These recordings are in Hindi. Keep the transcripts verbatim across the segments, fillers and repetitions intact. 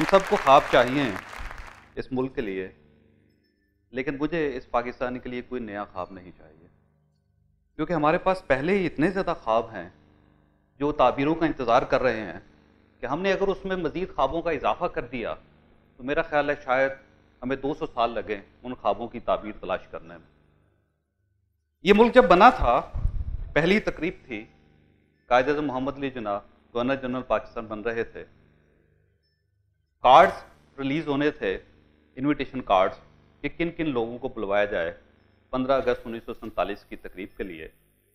सबको ख्वाब चाहिए इस मुल्क के लिए, लेकिन मुझे इस पाकिस्तान के लिए कोई नया ख्वाब नहीं चाहिए, क्योंकि हमारे पास पहले ही इतने ज़्यादा ख्वाब हैं जो ताबीरों का इंतज़ार कर रहे हैं कि हमने अगर उसमें मज़ीद ख्वाबों का इजाफा कर दिया तो मेरा ख्याल है शायद हमें दो सौ साल लगे उन ख्वाबों की ताबीर तलाश करने में। ये मुल्क जब बना था, पहली तकरीब थी, कायद-ए-आज़म मोहम्मद अली जिन्ना गवर्नर जनरल पाकिस्तान बन रहे थे, कार्ड्स रिलीज होने थे, इनविटेशन कार्ड्स कि किन किन लोगों को बुलवाया जाए पंद्रह अगस्त उन्नीस सौ सैंतालीस की तकरीब के लिए।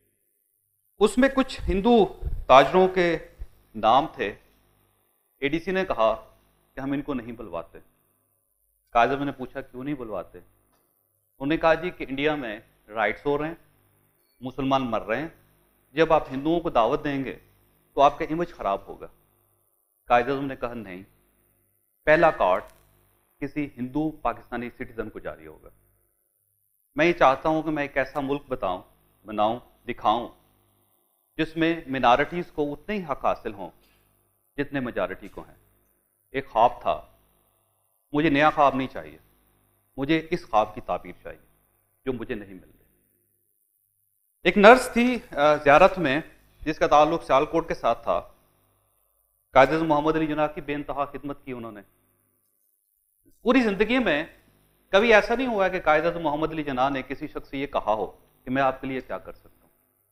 उसमें कुछ हिंदू ताजरों के नाम थे। एडीसी ने कहा कि हम इनको नहीं बुलवाते। कायद-ए-आज़म ने पूछा क्यों नहीं बुलवाते? उन्होंने कहा जी कि इंडिया में राइट्स हो रहे हैं, मुसलमान मर रहे हैं, जब आप हिंदुओं को दावत देंगे तो आपका इमेज खराब होगा। कायद-ए-आज़म ने कहा नहीं, पहला कार्ड किसी हिंदू पाकिस्तानी सिटीजन को जारी होगा। मैं ये चाहता हूं कि मैं एक ऐसा मुल्क बताऊं बनाऊं दिखाऊं जिसमें मिनॉरिटीज़ को उतने ही हक हासिल हों जितने मेजॉरिटी को हैं। एक ख्वाब था, मुझे नया ख्वाब नहीं चाहिए, मुझे इस ख्वाब की ताबीर चाहिए जो मुझे नहीं मिल रही। एक नर्स थी ज़ियारत में जिसका ताल्लुक सियालकोट के साथ था। कायद-ए-आज़म मोहम्मद अली जिन्ना की बेइंतहा खिदमत की उन्होंने। पूरी जिंदगी में कभी ऐसा नहीं हुआ कि कायद-ए-आज़म मोहम्मद अली जिन्ना ने किसी शख्स से ये कहा हो कि मैं आपके लिए क्या कर सकता हूँ।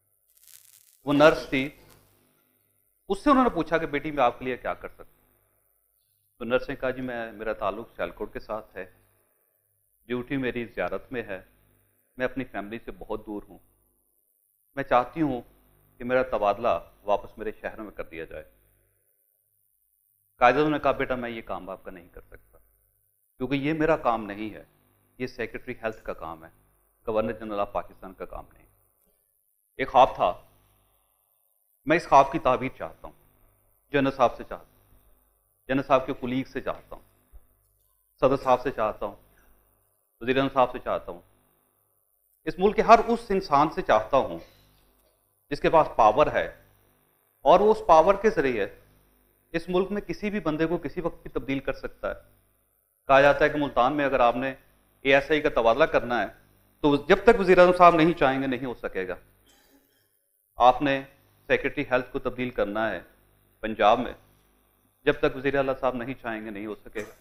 वो नर्स थी, उससे उन्होंने पूछा कि बेटी मैं आपके लिए क्या कर सकता हूँ। तो नर्स ने कहा जी मैं मेरा ताल्लुक सियालकोट के साथ है, ड्यूटी मेरी ज़ियारत में है, मैं अपनी फैमिली से बहुत दूर हूँ, मैं चाहती हूँ कि मेरा तबादला वापस मेरे शहर में कर दिया जाए। कायद-ए-आज़म ने कहा बेटा मैं ये काम आपका नहीं कर सकता, क्योंकि ये मेरा काम नहीं है, ये सेक्रेटरी हेल्थ का काम है, गवर्नर जनरल ऑफ पाकिस्तान का काम नहीं। एक ख्वाब था, मैं इस ख्वाब की ताबीर चाहता हूँ, जनरल साहब से चाहता हूँ, जनरल साहब के कुलीग से चाहता हूँ, सदर साहब से चाहता हूँ, वज़ीर-ए-आज़म साहब से चाहता हूँ, इस मुल्क के हर उस इंसान से चाहता हूँ जिसके पास पावर है और वो उस पावर के जरिए इस मुल्क में किसी भी बंदे को किसी वक्त भी तब्दील कर सकता है। कहा जाता है कि मुल्तान में अगर आपने ए एस आई का तबादला करना है तो जब तक वज़ीर-ए-आज़म साहब नहीं चाहेंगे नहीं हो सकेगा। आपने सेक्रेटरी हेल्थ को तब्दील करना है पंजाब में, जब तक वज़ीर-ए-आला साहब नहीं चाहेंगे नहीं हो सकेगा।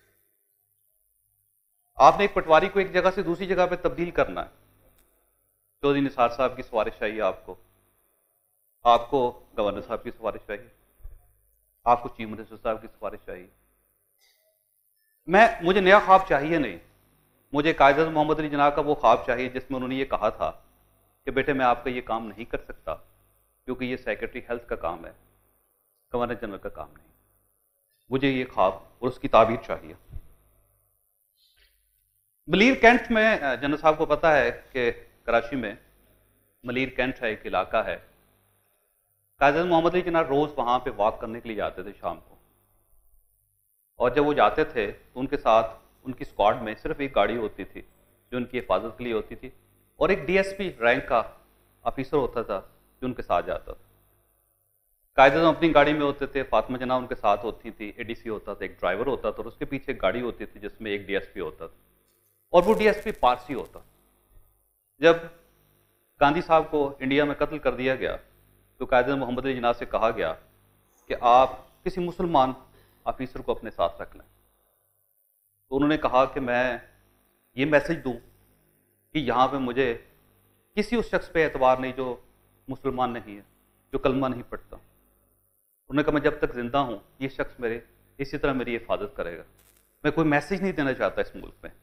आपने एक पटवारी को एक जगह से दूसरी जगह पे तब्दील करना है, चौधरी निसार साहब की सिफारिश चाहिए आपको, आपको गवर्नर साहब की सिफारिश चाहिए, आपको चीफ मिनिस्टर साहब की सिफारिश चाहिए। मैं मुझे नया ख्वाब चाहिए नहीं, मुझे कायद-ए-आज़म मोहम्मद अली जिन्ना का वो ख्वाब चाहिए जिसमें उन्होंने ये कहा था कि बेटे मैं आपका ये काम नहीं कर सकता क्योंकि ये सेक्रेटरी हेल्थ का काम है, गवर्नर जनरल का काम नहीं। मुझे ये ख्वाब और उसकी ताबीर चाहिए। मलीर कैंट में, जनरल साहब को पता है कि कराची में मलीर कैंट है, एक इलाका है। कायद-ए-आज़म मोहम्मद अली जिन्ना रोज़ वहाँ पे वॉक करने के लिए जाते थे शाम को, और जब वो जाते थे तो उनके साथ उनकी स्क्वाड में सिर्फ एक गाड़ी होती थी जो उनकी हिफाजत के लिए होती थी, और एक डी एस पी रैंक का ऑफिसर होता था जो उनके साथ जाता था। कायद-ए-आज़म अपनी गाड़ी में होते थे, फातिमा जना उनके साथ होती थी, ए डी सी होता था, एक ड्राइवर होता था, और उसके पीछे एक गाड़ी होती थी जिसमें एक डी एस पी होता था, और वो डी एस पी पारसी होता। जब गांधी साहब को इंडिया में कत्ल कर दिया गया तो कायद-ए-आज़म मोहम्मद अली जिन्ना से कहा गया कि आप किसी मुसलमान ऑफिसर को अपने साथ रख लें। तो उन्होंने कहा कि मैं ये मैसेज दूं कि यहाँ पे मुझे किसी उस शख्स पे एतबार नहीं जो मुसलमान नहीं है, जो कलमा नहीं पढ़ता। उन्होंने कहा मैं जब तक जिंदा हूँ ये शख्स मेरे इसी तरह मेरी हिफाजत करेगा। मैं कोई मैसेज नहीं देना चाहता इस मुल्क में।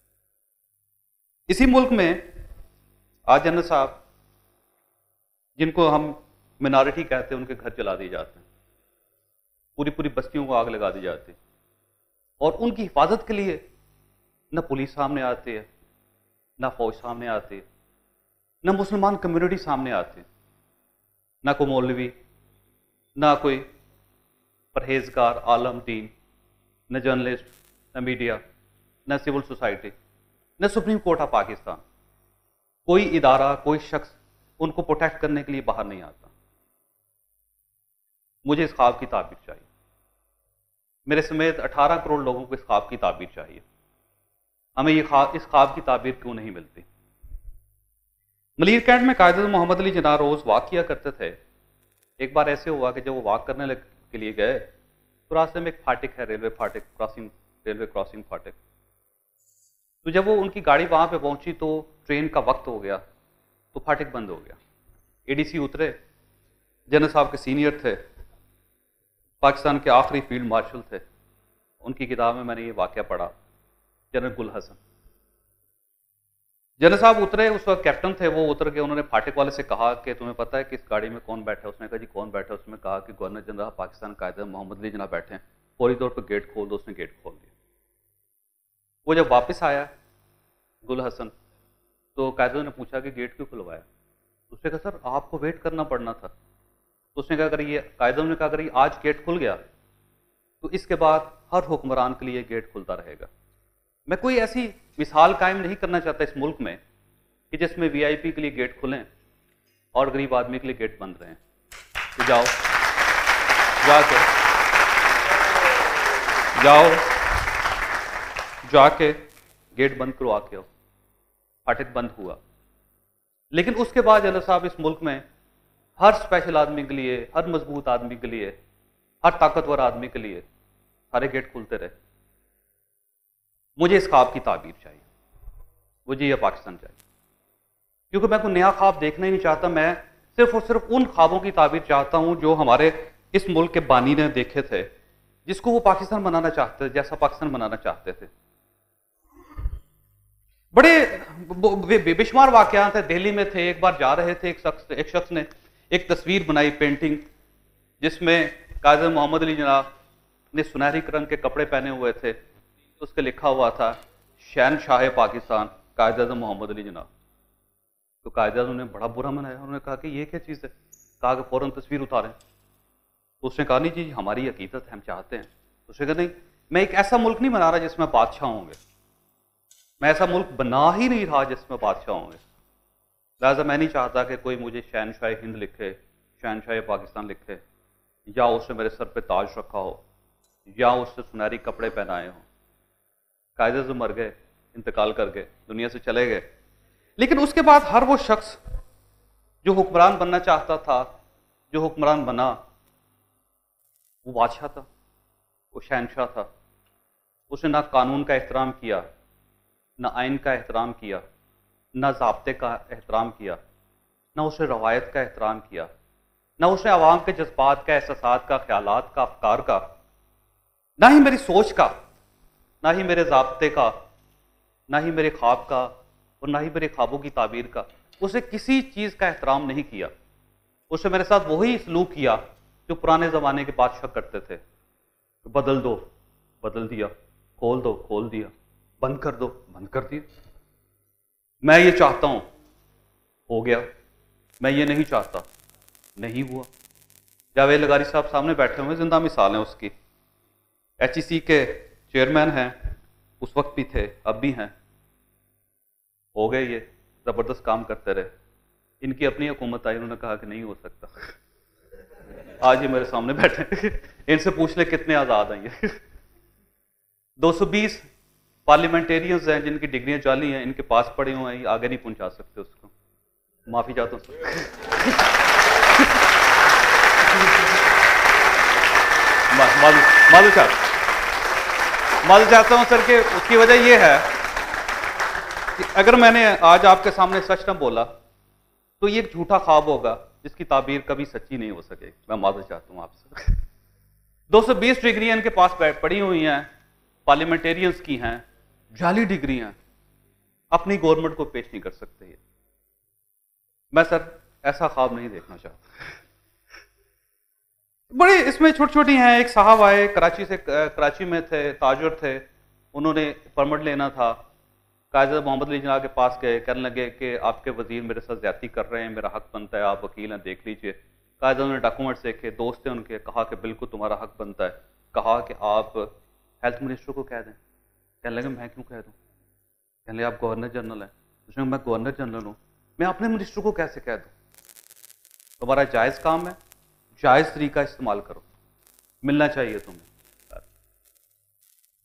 इसी मुल्क में आज जनरल साहब जिनको हम मिनॉरिटी कहते हैं उनके घर जला दिए जाते हैं, पूरी पूरी बस्तियों को आग लगा दी जाती है, और उनकी हिफाजत के लिए न पुलिस सामने आती है, न फौज सामने आती है, न मुसलमान कम्युनिटी सामने आती है, न कोई मौलवी, न कोई परहेजगार आलम दीन, न जर्नलिस्ट, न मीडिया, न सिविल सोसाइटी, न सुप्रीम कोर्ट ऑफ पाकिस्तान। कोई इदारा, कोई शख्स उनको प्रोटेक्ट करने के लिए बाहर नहीं आता। मुझे इस ख्वाब की ताबीर चाहिए। मेरे समेत अठारह करोड़ लोगों को इस ख्वाब की ताबीर चाहिए, हमें ये ख्वाब इस ख्वाब की ताबीर क्यों नहीं मिलती। मलीर कैंट में कायदे मोहम्मद अली जिन्ना रोज वॉक किया करते थे। एक बार ऐसे हुआ कि जब वो वॉक करने लग, के लिए गए तो रास्ते में एक फाटक है, रेलवे फाटक, क्रॉसिंग, रेलवे क्रॉसिंग फाटक। तो जब वो उनकी गाड़ी वहां पे पहुंची तो ट्रेन का वक्त हो गया, तो फाटक बंद हो गया। एडीसी उतरे, जनरल साहब के सीनियर थे, पाकिस्तान के आखिरी फील्ड मार्शल थे। उनकी किताब में मैंने ये वाकया पढ़ा, जनरल गुल हसन। जनरल साहब उतरे, उस वक्त कैप्टन थे, वो उतर के उन्होंने फाटक वाले से कहा कि तुम्हें पता है कि इस गाड़ी में कौन बैठा है? उसने कहा जी कौन बैठा है? उसने कहा कि गवर्नर जनरल पाकिस्तान कायदे मोहम्मद अली जिन्ना बैठे हैं, फौरी तौर पर गेट खोल दो। उसने गेट खोल दिया। वो जब वापस आया गुल हसन, तो कायदे ने पूछा कि गेट क्यों खुलवाया? उसने कहा सर आपको वेट करना पड़ना था। तो उसने कहा अगर ये, कायदे ने कहा अगर ये आज गेट खुल गया तो इसके बाद हर हुक्मरान के लिए गेट खुलता रहेगा। मैं कोई ऐसी मिसाल कायम नहीं करना चाहता इस मुल्क में कि जिसमें वीआईपी के लिए गेट खुलें और गरीब आदमी के लिए गेट बंद रहें। तो जाओ जाके जाओ जाके गेट बंद करवा के आओ। फाटक बंद हुआ, लेकिन उसके बाद जनरल साहब इस मुल्क में हर स्पेशल आदमी के लिए, हर मजबूत आदमी के लिए, हर ताकतवर आदमी के लिए सारे गेट खुलते रहे। मुझे इस ख्वाब की ताबीर चाहिए, मुझे यह पाकिस्तान चाहिए, क्योंकि मैं कोई नया ख्वाब देखना ही नहीं चाहता। मैं सिर्फ और सिर्फ उन ख्वाबों की ताबीर चाहता हूं जो हमारे इस मुल्क के बानी ने देखे थे, जिसको वो पाकिस्तान बनाना चाहते थे, जैसा पाकिस्तान बनाना चाहते थे। बड़े बेशुमार वाकयात हैं। दिल्ली में थे, एक बार जा रहे थे, एक शख्स एक शख्स ने एक तस्वीर बनाई, पेंटिंग, जिसमें कायदे मोहम्मद अली जनाब ने सुनहरी रंग के कपड़े पहने हुए थे। तो उसके लिखा हुआ था शहनशाह पाकिस्तान कायदे आज़म मोहम्मद अली जनाब। तो कायदे आज़म ने बड़ा बुरा मनाया, उन्होंने कहा कि ये क्या चीज़ है? कहा कि फौरन तस्वीर उतारें। तो उसने कहा नहीं जी हमारी हकीकत है, हम चाहते हैं। तो उसने कहा नहीं, मैं एक ऐसा मुल्क नहीं बना रहा जिसमें बादशाह होंगे, मैं ऐसा मुल्क बना ही नहीं रहा जिसमें बादशाह होंगे। लिहाजा मैं नहीं चाहता कि कोई मुझे शहनशाह हिंद लिखे, शहनशाह पाकिस्तान लिखे, या उसने मेरे सर पे ताज रखा हो, या उससे सुनहरी कपड़े पहनाए हों। कायदे आज़म मर गए, इंतकाल कर गए, दुनिया से चले गए, लेकिन उसके बाद हर वो शख्स जो हुक्मरान बनना चाहता था, जो हुक्मरान बना, वो बादशाह था, वो शहनशाह था। उसने ना कानून का एहतराम किया, ना आइन का एहतराम किया, ना ज़ाब्ते का एहतराम किया, ना उसने रवायत का एहतराम किया, ना उसने अवाम के जज्बात का, एहसासात का, ख्यालात का, अफकार का, ना ही मेरी सोच का, ना ही मेरे ज़ाब्ते का, ना ही मेरे ख्वाब का, और ना ही मेरे ख्वाबों की ताबीर का। उसने किसी चीज़ का एहतराम नहीं किया। उसने मेरे साथ वही सलूक किया जो पुराने ज़माने के बादशाह करते थे। बदल दो, बदल दिया, खोल दो, खोल दिया, बंद कर दो, बंद कर दिया। मैं ये चाहता हूं, हो गया। मैं ये नहीं चाहता, नहीं हुआ। जावेद लगारी साहब सामने बैठे हुए, जिंदा मिसाल है उसकी। एच ई सी के चेयरमैन हैं, उस वक्त भी थे, अब भी हैं। हो गए, ये जबरदस्त काम करते रहे। इनकी अपनी हुकूमत आई, उन्होंने कहा कि नहीं हो सकता। आज ये मेरे सामने बैठे, इनसे पूछ ले कितने आजाद हैं ये। दो सौ बीस पार्लियामेंटेरियंस हैं जिनकी डिग्रियां जाली हैं, इनके पास पड़े हुए हैं, आगे नहीं पहुंचा सकते उसको। माफी चाहता हूं मालूम चाहता मालूम चाहता हूं सर कि उसकी वजह यह है कि अगर मैंने आज आपके सामने सच न बोला तो ये एक झूठा ख्वाब होगा जिसकी ताबीर कभी सच्ची नहीं हो सकेगी। मैं मालूम चाहता हूं आपसे। दो सौ बीस डिग्रियां इनके पास पड़ी हुई हैं, पार्लियामेंटेरियंस की हैं, जाली डिग्रियां, अपनी गवर्नमेंट को पेश नहीं कर सकते ये। मैं सर ऐसा ख्वाब नहीं देखना चाहता। बड़े इसमें छोटी छोटी हैं। एक साहब आए कराची से, कराची में थे, ताजर थे, उन्होंने परमिट लेना था। कायदे मोहम्मद अली जिन्ना के पास गए, कहने लगे कि आपके वजीर मेरे साथ ज्यादती कर रहे हैं, मेरा हक बनता है, आप वकील हैं, देख लीजिए। कायदे ने डॉक्यूमेंट्स देखे, दोस्त थे उनके, कहा कि बिल्कुल तुम्हारा हक बनता है। कहा कि आप हेल्थ मिनिस्टर को कह दें। कहने लगे मैं क्यों कह दूं? कहने लगे आप गवर्नर जनरल हैं। उसने मैं गवर्नर जनरल हूं, मैं अपने मिनिस्टर को कैसे कह दूं? तुम्हारा जायज़ काम है, जायज़ तरीका इस्तेमाल करो, मिलना चाहिए तुम्हें।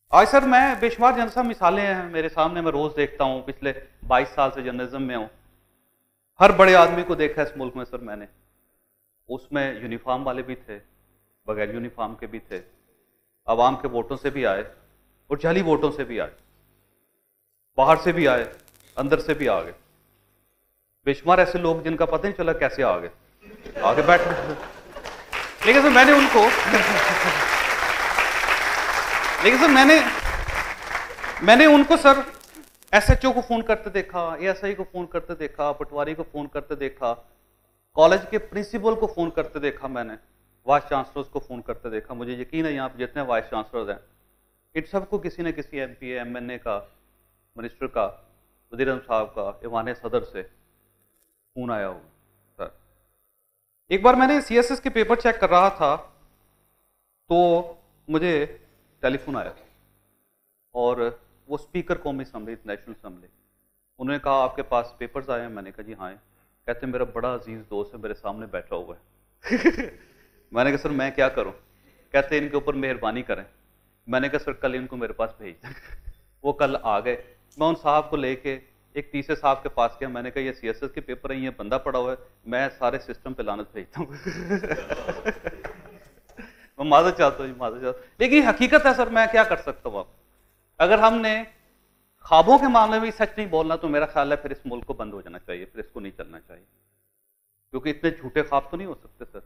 आज सर मैं बेशुमार जनसा मिसालें हैं मेरे सामने, मैं रोज देखता हूँ, पिछले बाईस साल से जर्नलिज्म में हूँ। हर बड़े आदमी को देखा इस मुल्क में सर मैंने, उसमें यूनिफॉर्म वाले भी थे, बगैर यूनिफॉर्म के भी थे, आवाम के वोटों से भी आए और जाली वोटों से भी आए, बाहर से भी आए, अंदर से भी आ गए। बेशुमार ऐसे लोग जिनका पता नहीं चला कैसे आ गए, आगे बैठ गए। लेकिन सर मैंने उनको लेकिन सर मैंने मैंने उनको सर एसएचओ को फोन करते देखा, एएसआई को फोन करते देखा, पटवारी को फोन करते देखा, कॉलेज के प्रिंसिपल को फोन करते देखा, मैंने वाइस चांसलर्स को फोन करते देखा। मुझे यकीन है यहाँ पे जितने वाइस चांसलर्स हैं इन सबको किसी न किसी एमपी, एमएनए का, मिनिस्टर का, वज़ीर आज़म साहब का, ईवान सदर से फोन आया होगा। सर एक बार मैंने सीएसएस के पेपर चेक कर रहा था तो मुझे टेलीफोन आया और वो स्पीकर कौमी असम्बली, नेशनल असम्बली, उन्होंने कहा आपके पास पेपर्स आए हैं। मैंने कहा जी हाँ। कहते मेरा बड़ा अजीज दोस्त है मेरे सामने बैठा हुआ है। मैंने कहा सर मैं क्या करूं? कहते इनके ऊपर मेहरबानी करें। मैंने कहा सर कल इनको मेरे पास भेज दें। वो कल आ गए। मैं उन साहब को लेके एक तीसरे साहब के पास गया। मैंने कहा ये सीएसएस के पेपर है, ये बंदा पड़ा हुआ है, मैं सारे सिस्टम पे लानत भेजता हूँ। मैं माजरत चाहता हूँ, माजरत चाहता हूँ, लेकिन हकीकत है सर, मैं क्या कर सकता हूँ। अगर हमने ख्वाबों के मामले में सच नहीं बोलना तो मेरा ख्याल है फिर इस मुल्क को बंद हो जाना चाहिए, फिर इसको नहीं चलना चाहिए, क्योंकि इतने झूठे ख्वाब तो नहीं हो सकते सर।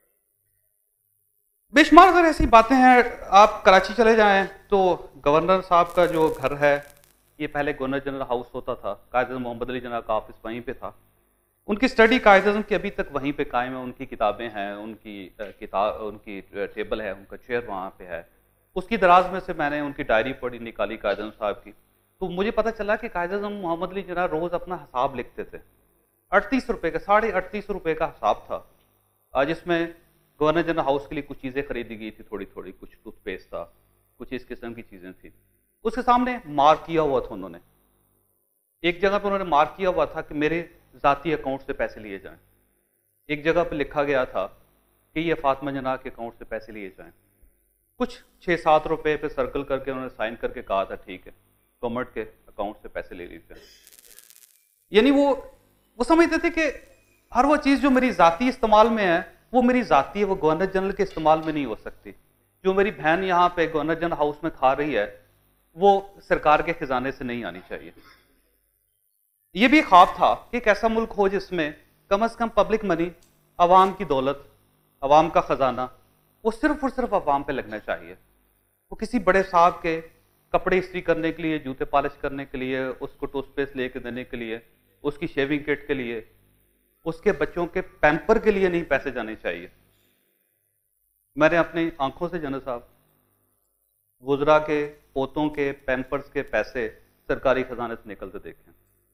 बेशुमार सर ऐसी बातें हैं। आप कराची चले जाएं तो गवर्नर साहब का जो घर है, ये पहले गवर्नर जनरल हाउस होता था, कायद-ए-आज़म मोहम्मद अली जिन्ना का ऑफिस वहीं पे था। उनकी स्टडी कायद-ए-आज़म की अभी तक वहीं पे कायम है, उनकी किताबें हैं, उनकी किताब, उनकी टेबल है, उनका चेयर वहाँ पे है। उसकी दराज में से मैंने उनकी डायरी पढ़ी, निकाली कायद-ए-आज़म साहब की, तो मुझे पता चला कि कायद-ए-आज़म मोहम्मद अली जिन्ना रोज अपना हिसाब लिखते थे। अड़तीस रुपए का, साढ़े अड़तीस रुपए का हिसाब था, जिसमें गवर्नर जनरल हाउस के लिए कुछ चीजें खरीदी गई थी, थोड़ी थोड़ी, कुछ टूथपेस्ट था, कुछ इस किस्म की चीजें थी। उसके सामने मार्क किया हुआ था उन्होंने, एक जगह पर उन्होंने मार्क किया हुआ था कि मेरे जाती अकाउंट से पैसे लिए जाएं। एक जगह पर लिखा गया था कि ये फातिमा जना के अकाउंट से पैसे लिए जाएं। कुछ छः सात रुपए पे सर्कल करके उन्होंने साइन करके कहा था ठीक है, गवर्नमेंट के अकाउंट से पैसे ले लिए जाएं। यानी वो वो समझते थे कि हर वो चीज़ जो मेरी जाती इस्तेमाल में है वो मेरी जाती है, वो गवर्नर जनरल के इस्तेमाल में नहीं हो सकती। जो मेरी बहन यहाँ पे गवर्नर जनरल हाउस में खा रही है वो सरकार के खजाने से नहीं आनी चाहिए। ये भी ख्वाब था कि एक ऐसा मुल्क हो जिसमें कम से कम पब्लिक मनी, अवाम की दौलत, अवाम का खजाना, वो सिर्फ और सिर्फ अवाम पे लगना चाहिए। वो किसी बड़े साहब के कपड़े इस्त्री करने के लिए, जूते पॉलिश करने के लिए, उसको टूथपेस्ट लेके देने के लिए, उसकी शेविंग किट के लिए, उसके बच्चों के पैम्पर के लिए नहीं पैसे जाने चाहिए। मैंने अपनी आंखों से जनरल साहब गुजरा के पोतों के पैम्पर्स के पैसे सरकारी खजाने से निकलते देखे।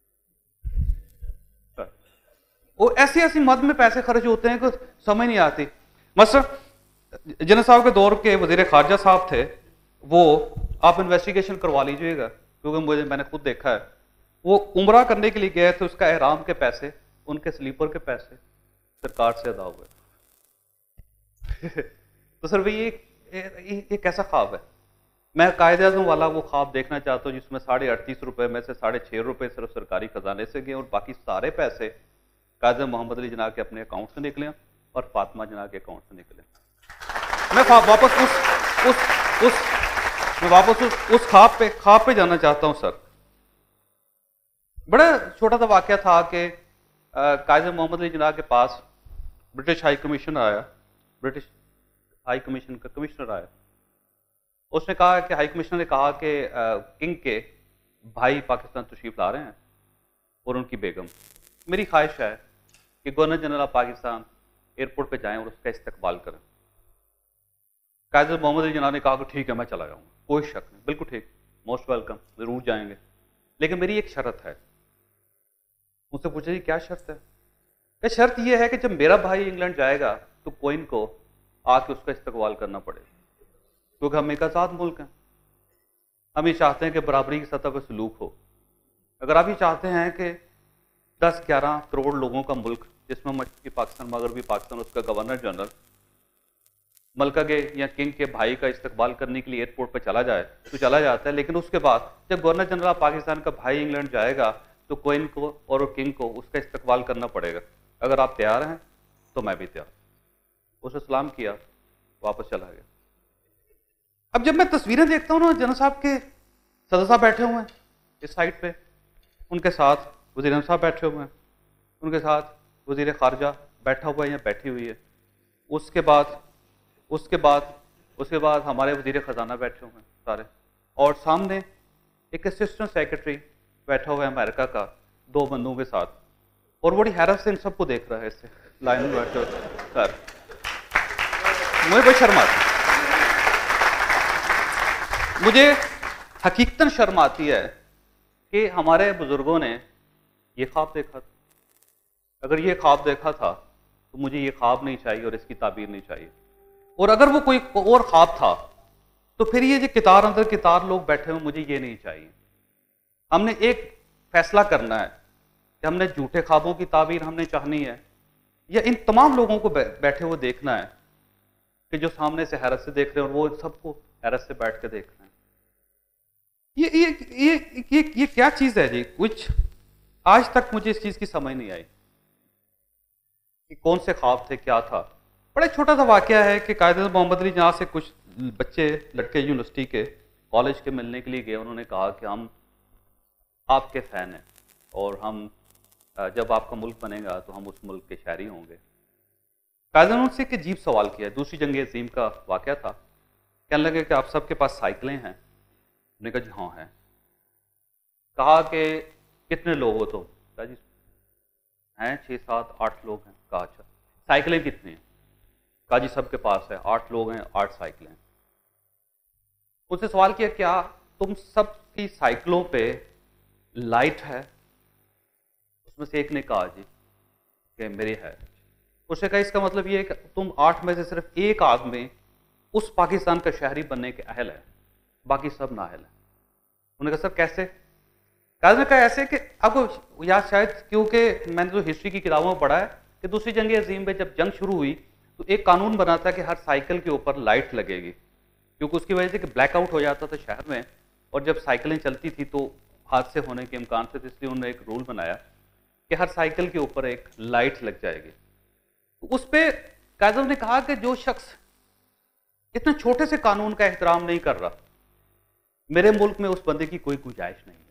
वो ऐसी ऐसी मद में पैसे खर्च होते हैं कि समझ नहीं आती। मसलन जनरल साहब के दौर के वजीर खारजा साहब थे, वो आप इन्वेस्टिगेशन करवा लीजिएगा क्योंकि मुझे मैंने खुद देखा है, वो उम्रा करने के लिए गए थे, उसका एहराम के पैसे, उनके स्लीपर के पैसे सरकार से अदा हुए। तो सर भाई ये ये कैसा ख्वाब है? मैं कायदे-आज़म वाला वो ख्वाब देखना चाहता हूँ जिसमें साढ़े अड़तीस रुपए में से साढ़े छः रुपए सिर्फ सरकारी खजाने से गए और बाकी सारे पैसे कायद-ए-आज़म मोहम्मद अली जिन्ना के अपने अकाउंट से निकले और फातिमा जिन्ना के अकाउंट से निकले। मैं वापस उस उस उस मैं वापस उस उस ख्वाब पे ख्वाब पे जाना चाहता हूँ सर। बड़ा छोटा सा वाकया था कि कायद-ए-आज़म मोहम्मद अली जिन्ना के पास ब्रिटिश हाई कमीशनर आया, ब्रिटिश हाई कमीशन का कमिश्नर आया। उसने कहा कि हाई कमिश्नर ने कहा कि किंग के भाई पाकिस्तान तशरीफ ला रहे हैं और उनकी बेगम, मेरी ख्वाहिश है कि governor general of Pakistan airport पे जाएं और उसका इस्तकबाल करें। कायद-ए-आज़म मोहम्मद अली जिन्ना ने कहा कि ठीक है मैं चला जाऊँगा, कोई शक नहीं, बिल्कुल ठीक, मोस्ट वेलकम, ज़रूर जाएंगे, लेकिन मेरी एक शर्त है। मुझसे पूछा जी क्या शर्त है? क्या शर्त यह है कि जब मेरा भाई इंग्लैंड जाएगा तो कोइन को आके उसका इस्तकबाल करना पड़े, क्योंकि हम एक आज़ाद मुल्क हैं। हम ये चाहते हैं कि बराबरी की सतह पर सलूक हो। अगर आप ये चाहते हैं कि दस ग्यारह करोड़ लोगों का मुल्क जिसमें मशरक़ी पाकिस्तान, मगरबी पाकिस्तान, उसका गवर्नर जनरल मलका के या किंग के भाई का इस्तकबाल करने के लिए एयरपोर्ट पर चला जाए तो चला जाता है, लेकिन उसके बाद जब गवर्नर जनरल ऑफ पाकिस्तान का भाई इंग्लैंड जाएगा तो क्वीन को और किंग को उसका इस्तकबाल करना पड़ेगा। अगर आप तैयार हैं तो मैं भी तैयार। उसने सलाम किया, वापस चला गया। अब जब मैं तस्वीरें देखता हूँ ना, जनरल साहब के सदर साहब बैठे हुए हैं इस साइड पे, उनके साथ वज़ीर साहब बैठे हुए हैं, उनके साथ वज़ीर खारजा बैठा हुआ है या बैठी हुई है, उसके बाद उसके बाद उसके बाद हमारे वज़ीर ख़जाना बैठे हुए हैं सारे, और सामने एक असिस्टेंट सेक्रेटरी बैठा हुआ है अमेरिका का दो बंदों के साथ, और बड़ी हैरत से इन सबको देख रहा है इससे लाइन में बैठे हुए। सर मुझे बड़ी शर्म आती, मुझे हकीकतन शर्म आती है कि हमारे बुजुर्गों ने ये ख्वाब देखा था। अगर ये ख्वाब देखा था तो मुझे ये ख्वाब नहीं चाहिए और इसकी ताबीर नहीं चाहिए, और अगर वो कोई और ख्वाब था तो फिर ये जो कितार अंदर कितार लोग बैठे हुए, मुझे ये नहीं चाहिए। हमने एक फैसला करना है कि हमने झूठे ख्वाबों की ताबीर हमने चाहनी है, या इन तमाम लोगों को बैठे हुए देखना है कि जो सामने से हैरत से देख रहे हैं और वो सबको हैरत से बैठ के देख रहे हैं। ये ये ये ये ये क्या चीज है जी, कुछ आज तक मुझे इस चीज की समझ नहीं आई कि कौन से ख्वाब थे, क्या था। बड़ा छोटा सा वाकया है कि कायदे मोहम्मद अली जहाँ से कुछ बच्चे लड़के यूनिवर्सिटी के कॉलेज के मिलने के लिए गए, उन्होंने कहा कि हम आपके फ़ैन हैं और हम जब आपका मुल्क बनेगा तो हम उस मुल्क के शहरी होंगे। कायदे ने उनसे एक अजीब सवाल किया, दूसरी जंग अजीम का वाकया था। कहने लगे कि आप सबके पास साइकिलें हैं? उन्होंने कहा जी हाँ हैं। कहा कि कितने लोग हो तुम? कहा जी हैं छः सात आठ लोग हैं। कहा अच्छा साइकिलें कितनी हैं? कहा जी सबके पास है, आठ लोग हैं, आठ साइकिलें। उससे सवाल किया क्या तुम सबकी साइकिलों पे लाइट है? उसमें से एक ने कहा जी कि मेरी है। उसने कहा इसका मतलब ये है कि तुम आठ में से सिर्फ एक आदमी उस पाकिस्तान का शहरी बनने के अहल है, बाकी सब नाअहल है। उन्होंने कहा सर कैसे? कहा कहा ऐसे कि आपको याद शायद, क्योंकि मैंने जो हिस्ट्री की किताबों में पढ़ा है कि दूसरी जंग अजीम में जब जंग शुरू हुई तो एक कानून बना था कि हर साइकिल के ऊपर लाइट लगेगी, क्योंकि उसकी वजह से कि ब्लैकआउट हो जाता था शहर में, और जब साइकिलें चलती थी तो हादसे होने के इम्कान थे, इसलिए उन्होंने एक रूल बनाया कि हर साइकिल के ऊपर एक लाइट लग जाएगी। उस पर कायदे ने कहा कि जो शख्स इतने छोटे से कानून का एहतराम नहीं कर रहा, मेरे मुल्क में उस बंदे की कोई गुंजाइश नहीं है।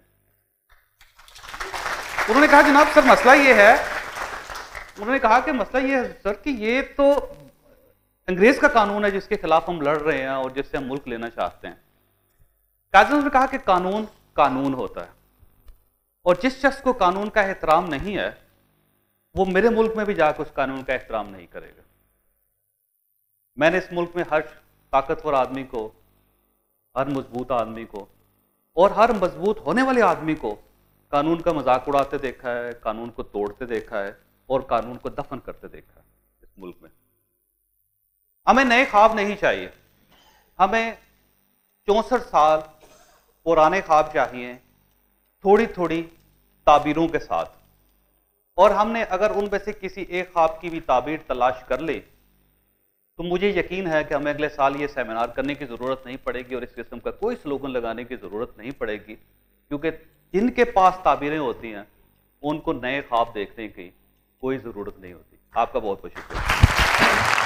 उन्होंने कहा जनाब सर मसला ये है, उन्होंने कहा कि मसला ये है सर कि ये तो अंग्रेज का कानून है जिसके खिलाफ हम लड़ रहे हैं और जिससे हम मुल्क लेना चाहते हैं। कायदे ने कहा कि कानून कानून होता है, और जिस शख्स को कानून का एहतराम नहीं है वो मेरे मुल्क में भी जाकर उस कानून का एहतराम नहीं करेगा। मैंने इस मुल्क में हर ताकतवर आदमी को, हर मजबूत आदमी को और हर मजबूत होने वाले आदमी को कानून का मजाक उड़ाते देखा है, कानून को तोड़ते देखा है और कानून को दफन करते देखा है इस मुल्क में। हमें नए ख्वाब नहीं चाहिए, हमें चौंसठ साल पुराने ख्वाब चाहिए, थोड़ी थोड़ी ताबीरों के साथ। और हमने अगर उनमें से किसी एक ख्वाब की भी ताबीर तलाश कर ली तो मुझे यकीन है कि हमें अगले साल ये सेमिनार करने की ज़रूरत नहीं पड़ेगी और इस किस्म का कोई स्लोगन लगाने की ज़रूरत नहीं पड़ेगी, क्योंकि जिनके पास ताबीरें होती हैं उनको नए ख्वाब देखने की कोई ज़रूरत नहीं होती। आपका बहुत बहुत शुक्रिया।